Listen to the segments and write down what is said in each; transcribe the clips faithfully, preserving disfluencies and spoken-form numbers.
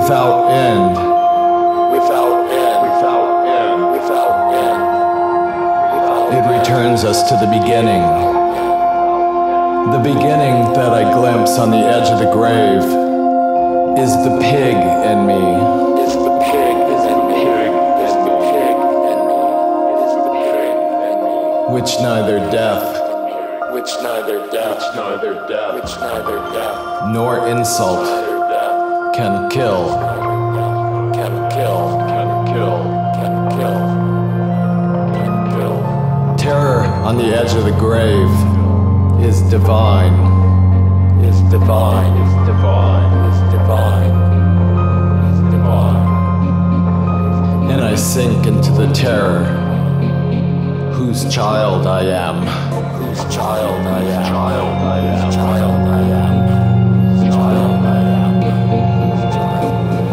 without end, without end, without end, without end. it returns us to the beginning. The beginning that I glimpse on the edge of the grave is the pig in me. Is the pig in me, is the pig in me, is the pig in me. Which neither death, Which neither death, neither death, which neither death, nor insult neither death, can kill. can kill, can kill, can kill, can kill. Terror on the edge of the grave is divine. Is divine, is divine, is divine, is divine. And I sink into the terror whose child I am. Whose child I am, child I am, whose child I am, whose child I am, whose child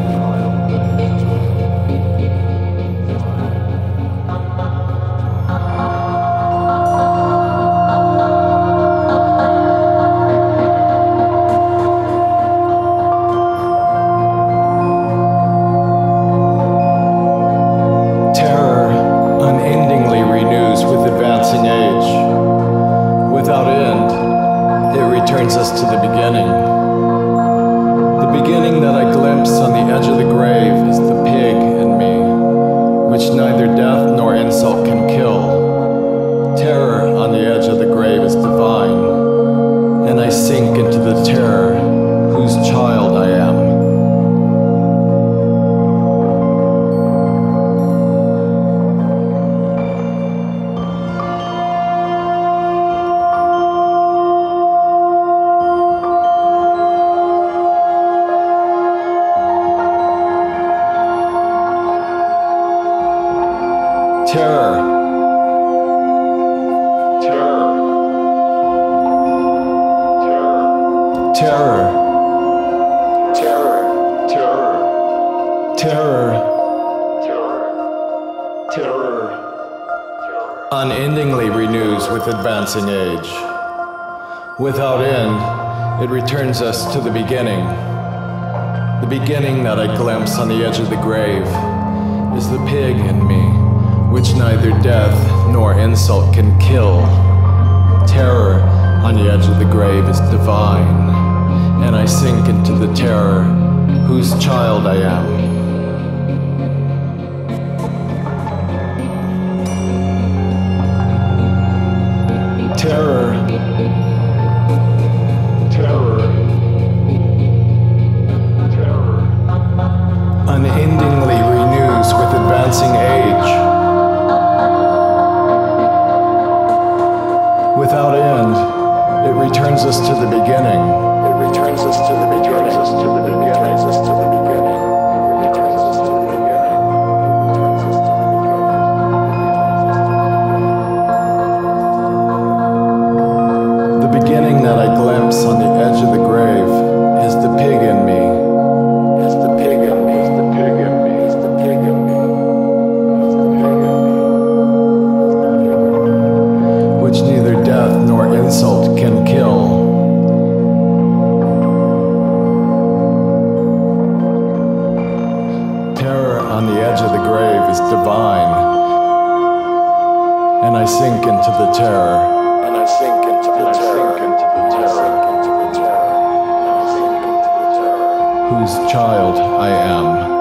Terror unendingly renews with advancing age. Without end, it returns us to the beginning. The beginning that I glimpse on the edge of the grave is the pig in me, which neither death nor insult can kill. Terror on the edge of the grave is divine, and I sink into the terror whose child I am. Terror, terror, terror, terror, terror, terror, terror, terror, unendingly renews with advancing age. Without end, it returns us to the beginning. The beginning that I glimpse on the edge of the grave is the pig in me, which neither death nor insult can kill. Terror on the edge of the grave is divine, and I sink into the terror whose child I am. Terror, terror, terror, unendingly renews with advancing age. Without end, it returns us to the beginning. it returns us to the beginning, us to the beginning. returns us to the beginning, returns us to the beginning, returns us to the beginning. The beginning that I glimpse on the edge of the grave is the pig in me, Is the pig in me, is the pig in me, is the pig in me, is the pig in me, is the pig in me. which neither death nor insult can kill. Terror on the edge of the grave is divine, and I sink into the terror And I sink into the I terror, sink into the and I terror. sink into the terror, and I sink into the terror. whose child I am.